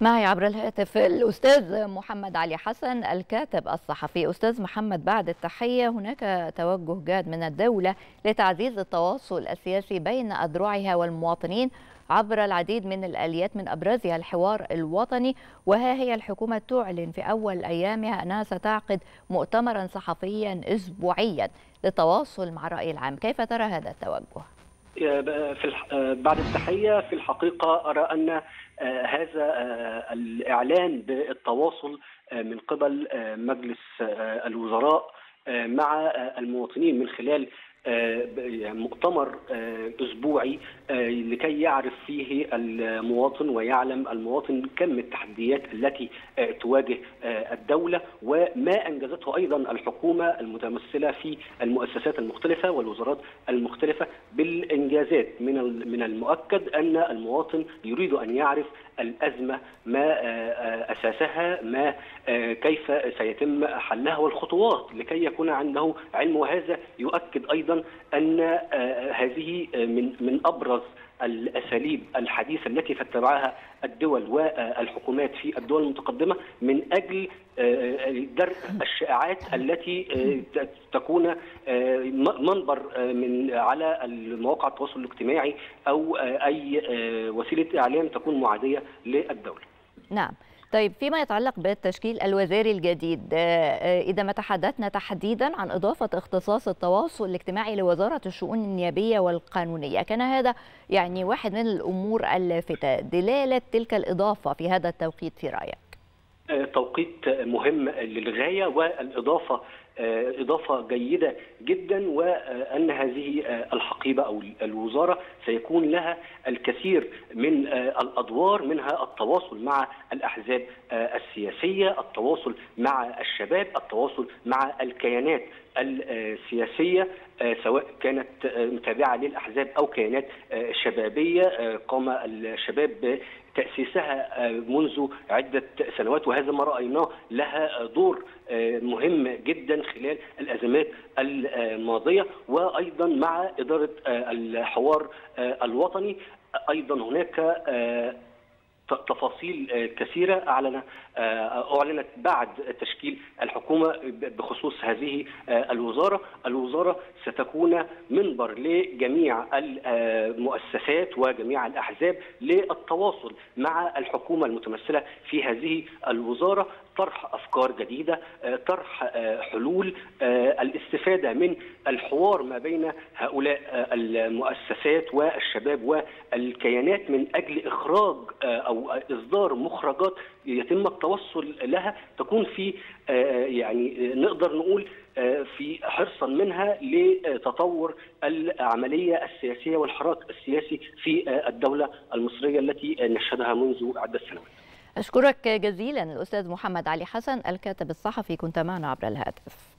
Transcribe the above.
معي عبر الهاتف الأستاذ محمد علي حسن الكاتب الصحفي. أستاذ محمد، بعد التحية، هناك توجه جاد من الدولة لتعزيز التواصل السياسي بين أذرعها والمواطنين عبر العديد من الآليات، من أبرزها الحوار الوطني، وها هي الحكومة تعلن في أول أيامها أنها ستعقد مؤتمرا صحفيا أسبوعيا للتواصل مع الرأي العام. كيف ترى هذا التوجه؟ بعد التحية في الحقيقة أرى أن هذا الإعلان بالتواصل من قبل مجلس الوزراء مع المواطنين من خلال مؤتمر أسبوعي لكي يعرف فيه المواطن ويعلم المواطن كم التحديات التي تواجه الدولة وما أنجزته أيضا الحكومة المتمثلة في المؤسسات المختلفة والوزارات المختلفة بالإنجازات. من المؤكد أن المواطن يريد أن يعرف الأزمة، ما أساسها، ما كيف سيتم حلها والخطوات لكي يكون عنده علم. وهذا يؤكد أيضا أن هذه من أبرز الأساليب الحديثة التي تتبعها الدول والحكومات في الدول المتقدمة من أجل درء الشائعات التي تكون منبر على مواقع التواصل الاجتماعي أو أي وسيلة إعلام تكون معادية للدولة. نعم. طيب، فيما يتعلق بالتشكيل الوزاري الجديد، إذا ما تحدثنا تحديدا عن إضافة اختصاص التواصل الاجتماعي لوزارة الشؤون النيابية والقانونية، كان هذا يعني واحد من الأمور اللافتة. دلالة تلك الإضافة في هذا التوقيت في رأيك؟ توقيت مهم للغاية، والإضافة إضافة جيدة جدا، وأن هذه الحقيبة أو الوزارة سيكون لها الكثير من الأدوار، منها التواصل مع الأحزاب السياسية، التواصل مع الشباب، التواصل مع الكيانات السياسية سواء كانت متابعة للأحزاب أو كيانات شبابية قام الشباب بتأسيسها منذ عدة سنوات، وهذا ما رأيناه لها دور مهم جدا خلال الأزمات الماضية. وأيضا مع إدارة الحوار الوطني أيضا هناك تفاصيل كثيرة أعلنت بعد تشكيل الحكومة بخصوص هذه الوزارة. الوزارة ستكون منبر لجميع المؤسسات وجميع الأحزاب للتواصل مع الحكومة المتمثلة في هذه الوزارة، طرح أفكار جديدة، طرح حلول، الاستفادة من الحوار ما بين هؤلاء المؤسسات والشباب والكيانات من أجل إخراج أو إصدار مخرجات يتم التوصل لها تكون في يعني نقدر نقول في حرصا منها لتطور العملية السياسية والحراك السياسي في الدولة المصرية التي نشهدها منذ عدة سنوات. أشكرك جزيلا الأستاذ محمد علي حسن الكاتب الصحفي، كنت معنا عبر الهاتف.